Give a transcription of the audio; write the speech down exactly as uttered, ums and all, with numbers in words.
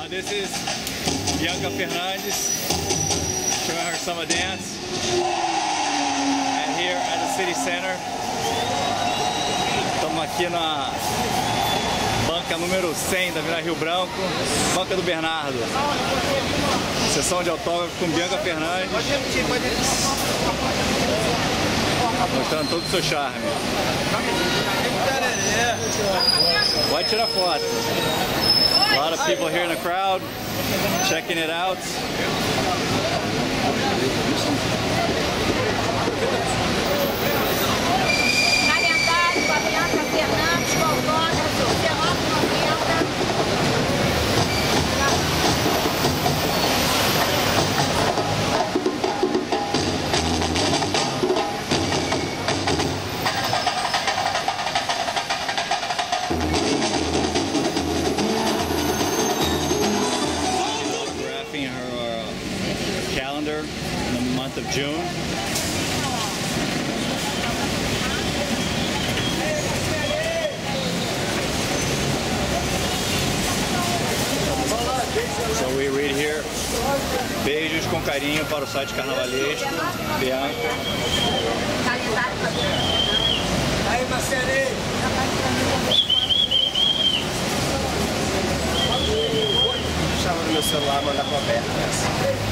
this is Bianca Fernandes showing her summer dance. And here at the City Center, estamos aqui na banca número cem da Avenida Rio Branco, banca do Bernardo. Sessão de autógrafo com Bianca Fernandes. Pode repetir, pode repetir. Mostrando todo o seu charme. Pode tirar foto. A lot of people here in the crowd checking it out. Calendário com a Bianca Fernandes, com autógrafo, dezenove e noventa. Calendar in the month of June. So we read here, beijos com carinho para o site carnavalesco, Bianca. Calendário com a Bianca. Aí, Marcelinho. Chama no meu celular, mandar pra Roberto.